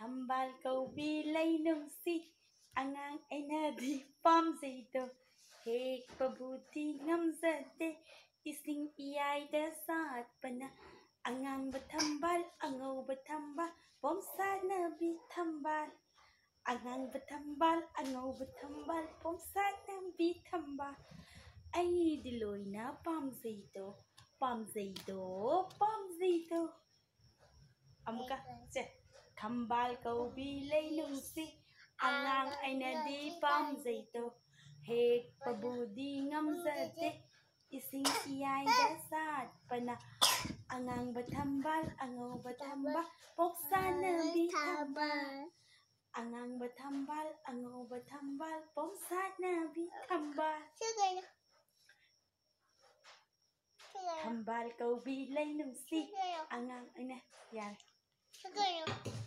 Thambal kaubi lay nungsi angang ainadi pamjaido hekpabudi ngamjade ising iyayda satpana angangba thambal angauba thambal pomsanabi thambal angangba thambal angauba thambal pomsanabi thambal aidi loina pamjaido pamjaido pamjaido amuka se thambal kaubi lay nungsi angang ainadi pamjaido hekpabudi ngamjade ising iyayda satpana angangba thambal angauba thambal pomsanabi thambal angangba thambal angauba thambal pomsanabi thambal thambal kaubi lay nungsi angang aina yar